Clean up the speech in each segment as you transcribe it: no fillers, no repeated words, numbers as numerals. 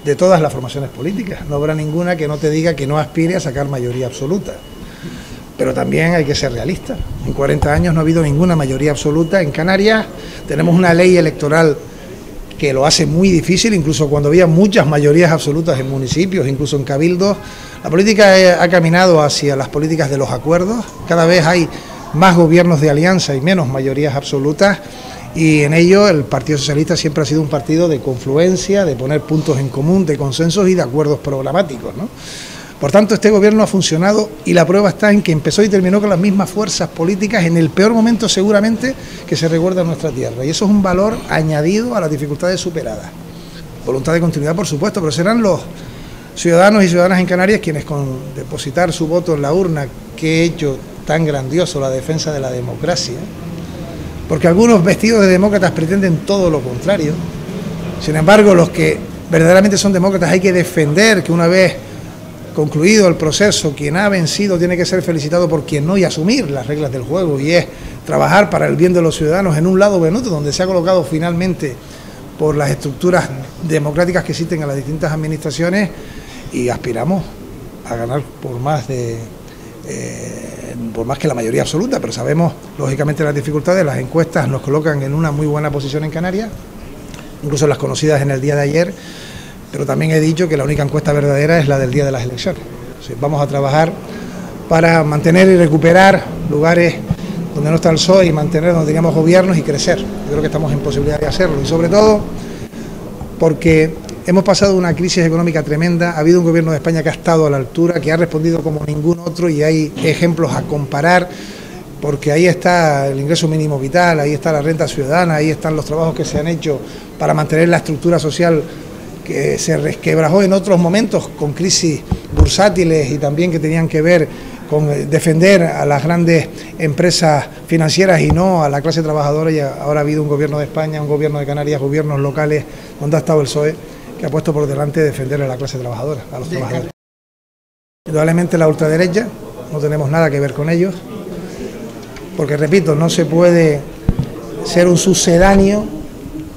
de todas las formaciones políticas. No habrá ninguna que no te diga que no aspire a sacar mayoría absoluta. Pero también hay que ser realistas. En 40 años no ha habido ninguna mayoría absoluta. En Canarias tenemos una ley electoral que lo hace muy difícil, incluso cuando había muchas mayorías absolutas en municipios, incluso en cabildos. La política ha caminado hacia las políticas de los acuerdos. Cada vez hay más gobiernos de alianza y menos mayorías absolutas, y en ello el Partido Socialista siempre ha sido un partido de confluencia, de poner puntos en común, de consensos y de acuerdos programáticos, ¿no? Por tanto, este gobierno ha funcionado y la prueba está en que empezó y terminó con las mismas fuerzas políticas en el peor momento seguramente que se recuerda en nuestra tierra, y eso es un valor añadido a las dificultades superadas. Voluntad de continuidad, por supuesto, pero serán los ciudadanos y ciudadanas en Canarias quienes, con depositar su voto en la urna, que hecho tan grandioso la defensa de la democracia, porque algunos vestidos de demócratas pretenden todo lo contrario. Sin embargo, los que verdaderamente son demócratas hay que defender que una vez concluido el proceso, quien ha vencido tiene que ser felicitado por quien no, y asumir las reglas del juego, y es trabajar para el bien de los ciudadanos en un lado venuto donde se ha colocado finalmente por las estructuras democráticas que existen en las distintas administraciones, y aspiramos a ganar por más que la mayoría absoluta, pero sabemos lógicamente las dificultades. Las encuestas nos colocan en una muy buena posición en Canarias, incluso las conocidas en el día de ayer, pero también he dicho que la única encuesta verdadera es la del día de las elecciones. O sea, vamos a trabajar para mantener y recuperar lugares donde no está el PSOE y mantener donde tengamos gobiernos y crecer. Yo creo que estamos en posibilidad de hacerlo, y sobre todo porque hemos pasado una crisis económica tremenda, ha habido un gobierno de España que ha estado a la altura, que ha respondido como ningún otro, y hay ejemplos a comparar, porque ahí está el ingreso mínimo vital, ahí está la renta ciudadana, ahí están los trabajos que se han hecho para mantener la estructura social que se resquebrajó en otros momentos con crisis bursátiles y también que tenían que ver con defender a las grandes empresas financieras y no a la clase trabajadora. Y ahora ha habido un gobierno de España, un gobierno de Canarias, gobiernos locales donde ha estado el PSOE, que ha puesto por delante defender a la clase trabajadora, a los trabajadores. Indudablemente la ultraderecha, no tenemos nada que ver con ellos, porque repito, no se puede ser un sucedáneo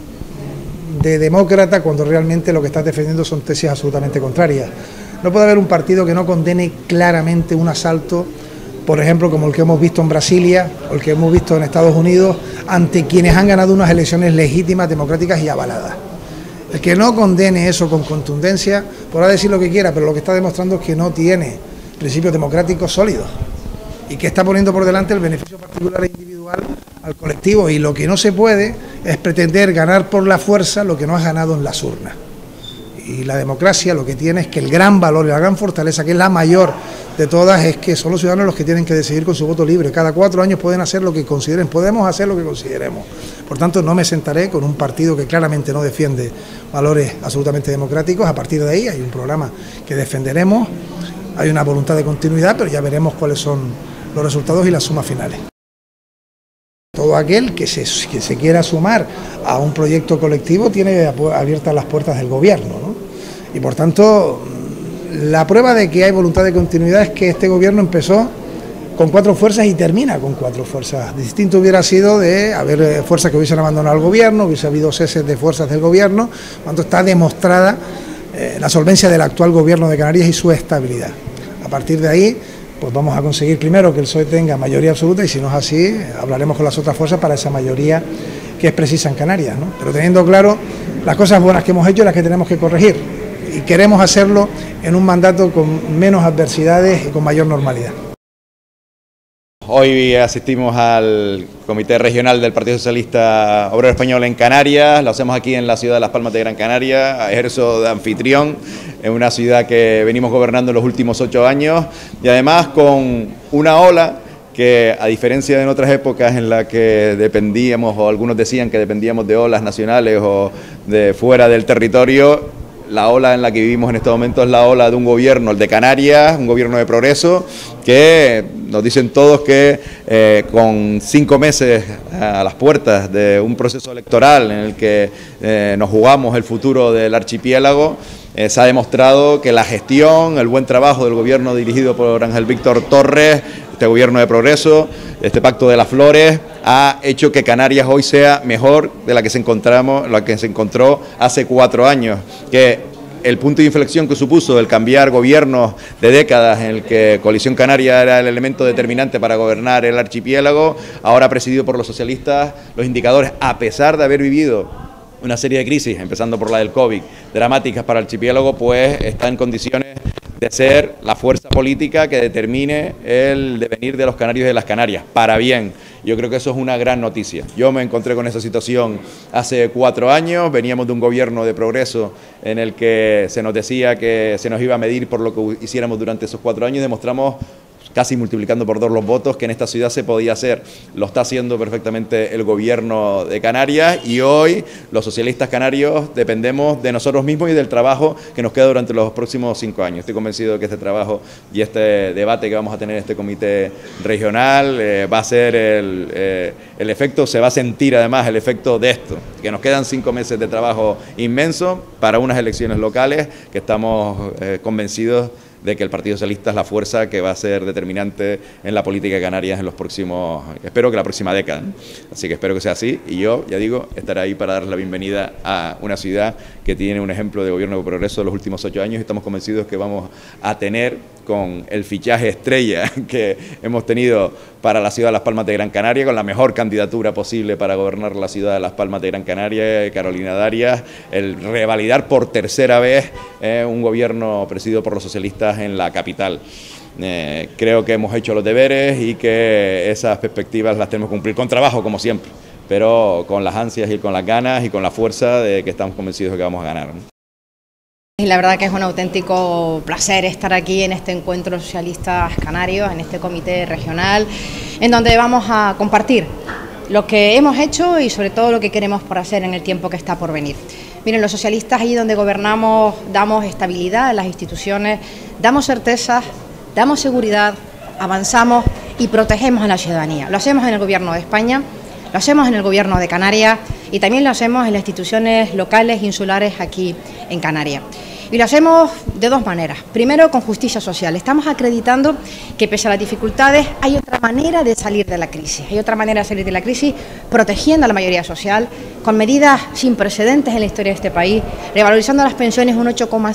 de demócrata cuando realmente lo que estás defendiendo son tesis absolutamente contrarias. No puede haber un partido que no condene claramente un asalto, por ejemplo, como el que hemos visto en Brasilia o el que hemos visto en Estados Unidos, ante quienes han ganado unas elecciones legítimas, democráticas y avaladas. El que no condene eso con contundencia podrá decir lo que quiera, pero lo que está demostrando es que no tiene principios democráticos sólidos y que está poniendo por delante el beneficio particular e individual al colectivo, y lo que no se puede es pretender ganar por la fuerza lo que no has ganado en las urnas. Y la democracia lo que tiene es que el gran valor y la gran fortaleza, que es la mayor de todas, es que son los ciudadanos los que tienen que decidir con su voto libre. Cada 4 años pueden hacer lo que consideren, podemos hacer lo que consideremos. Por tanto, no me sentaré con un partido que claramente no defiende valores absolutamente democráticos. A partir de ahí hay un programa que defenderemos, hay una voluntad de continuidad, pero ya veremos cuáles son los resultados y las sumas finales. Todo aquel que se quiera sumar a un proyecto colectivo tiene abiertas las puertas del gobierno, ¿no? Y por tanto, la prueba de que hay voluntad de continuidad es que este gobierno empezó con 4 fuerzas y termina con 4 fuerzas. Distinto hubiera sido de haber fuerzas que hubiesen abandonado el gobierno, hubiese habido ceses de fuerzas del gobierno, cuando está demostrada la solvencia del actual gobierno de Canarias y su estabilidad. A partir de ahí, pues vamos a conseguir primero que el PSOE tenga mayoría absoluta, y si no es así, hablaremos con las otras fuerzas para esa mayoría que es precisa en Canarias, ¿no? Pero teniendo claro las cosas buenas que hemos hecho y las que tenemos que corregir, y queremos hacerlo en un mandato con menos adversidades y con mayor normalidad. Hoy asistimos al Comité Regional del Partido Socialista Obrero Español en Canarias, lo hacemos aquí en la ciudad de Las Palmas de Gran Canaria, ejerzo de anfitrión en una ciudad que venimos gobernando en los últimos 8 años, y además con una ola que, a diferencia de en otras épocas en las que dependíamos, o algunos decían que dependíamos de olas nacionales o de fuera del territorio, la ola en la que vivimos en este momento es la ola de un gobierno, el de Canarias, un gobierno de progreso, que nos dicen todos que con 5 meses a las puertas de un proceso electoral en el que nos jugamos el futuro del archipiélago, se ha demostrado que la gestión, el buen trabajo del gobierno dirigido por Ángel Víctor Torres, este gobierno de progreso, este Pacto de las Flores, ha hecho que Canarias hoy sea mejor de la que se encontró hace 4 años, que el punto de inflexión que supuso el cambiar gobiernos de décadas en el que Coalición Canaria era el elemento determinante para gobernar el archipiélago, ahora presidido por los socialistas, los indicadores, a pesar de haber vivido una serie de crisis, empezando por la del COVID, dramáticas para el archipiélago, pues está en condiciones de ser la fuerza política que determine el devenir de los canarios y de las Canarias, para bien. Yo creo que eso es una gran noticia. Yo me encontré con esa situación hace 4 años, veníamos de un gobierno de progreso en el que se nos decía que se nos iba a medir por lo que hiciéramos durante esos 4 años y demostramos, casi multiplicando por 2 los votos, que en esta ciudad se podía hacer. Lo está haciendo perfectamente el gobierno de Canarias y hoy los socialistas canarios dependemos de nosotros mismos y del trabajo que nos queda durante los próximos 5 años. Estoy convencido de que este trabajo y este debate que vamos a tener en este comité regional va a ser el efecto, se va a sentir además el efecto de esto, que nos quedan 5 meses de trabajo inmenso para unas elecciones locales que estamos convencidos de que el Partido Socialista es la fuerza que va a ser determinante en la política de Canarias en los próximos, espero que la próxima década. Así que espero que sea así y yo, ya digo, estaré ahí para darles la bienvenida a una ciudad que tiene un ejemplo de gobierno de progreso de los últimos 8 años y estamos convencidos que vamos a tener, con el fichaje estrella que hemos tenido para la ciudad de Las Palmas de Gran Canaria, con la mejor candidatura posible para gobernar la ciudad de Las Palmas de Gran Canaria, Carolina Darias, el revalidar por 3ª vez un gobierno presidido por los socialistas en la capital. Creo que hemos hecho los deberes y que esas perspectivas las tenemos que cumplir con trabajo, como siempre, pero con las ansias y con las ganas y con la fuerza de que estamos convencidos de que vamos a ganar, ¿no? Y la verdad que es un auténtico placer estar aquí en este encuentro de socialistas canarios, en este comité regional, en donde vamos a compartir lo que hemos hecho y sobre todo lo que queremos por hacer en el tiempo que está por venir. Miren, los socialistas allí donde gobernamos damos estabilidad a las instituciones, damos certezas, damos seguridad, avanzamos y protegemos a la ciudadanía. Lo hacemos en el Gobierno de España, lo hacemos en el Gobierno de Canarias y también lo hacemos en las instituciones locales, insulares aquí en Canarias. Y lo hacemos de 2 maneras. Primero, con justicia social. Estamos acreditando que pese a las dificultades hay otra manera de salir de la crisis. Hay otra manera de salir de la crisis protegiendo a la mayoría social, con medidas sin precedentes en la historia de este país, revalorizando las pensiones un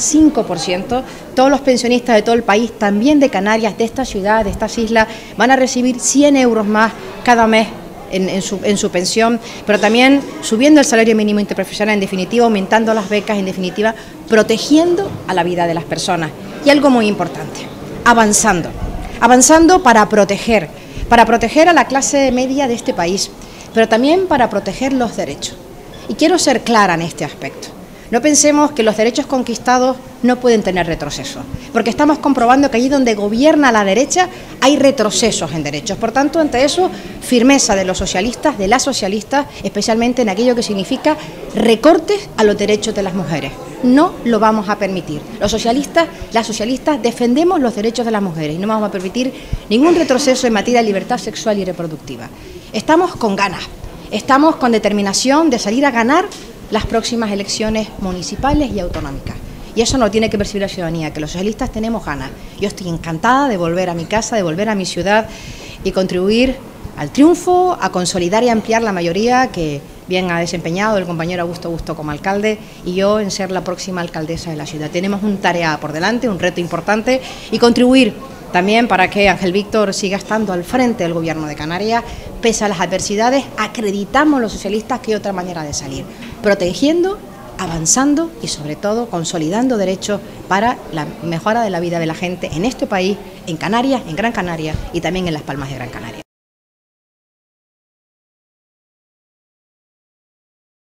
8,5%. Todos los pensionistas de todo el país, también de Canarias, de esta ciudad, de estas islas, van a recibir 100 euros más cada mes en su pensión, pero también subiendo el salario mínimo interprofesional, en definitiva aumentando las becas, en definitiva protegiendo a la vida de las personas. Y algo muy importante, avanzando para proteger a la clase media de este país, pero también para proteger los derechos. Y quiero ser clara en este aspecto. No pensemos que los derechos conquistados no pueden tener retroceso, porque estamos comprobando que allí donde gobierna la derecha hay retrocesos en derechos. Por tanto, ante eso, firmeza de los socialistas, de las socialistas, especialmente en aquello que significa recortes a los derechos de las mujeres. No lo vamos a permitir. Los socialistas, las socialistas, defendemos los derechos de las mujeres y no vamos a permitir ningún retroceso en materia de libertad sexual y reproductiva. Estamos con ganas, estamos con determinación de salir a ganar las próximas elecciones municipales y autonómicas. Y eso no tiene que percibir la ciudadanía, que los socialistas tenemos ganas. Yo estoy encantada de volver a mi casa, de volver a mi ciudad y contribuir al triunfo, a consolidar y ampliar la mayoría que bien ha desempeñado el compañero Augusto Busto como alcalde y yo en ser la próxima alcaldesa de la ciudad. Tenemos una tarea por delante, un reto importante y contribuir también para que Ángel Víctor siga estando al frente del Gobierno de Canarias. Pese a las adversidades, acreditamos los socialistas que hay otra manera de salir, protegiendo, avanzando y sobre todo consolidando derechos para la mejora de la vida de la gente en este país, en Canarias, en Gran Canaria y también en Las Palmas de Gran Canaria.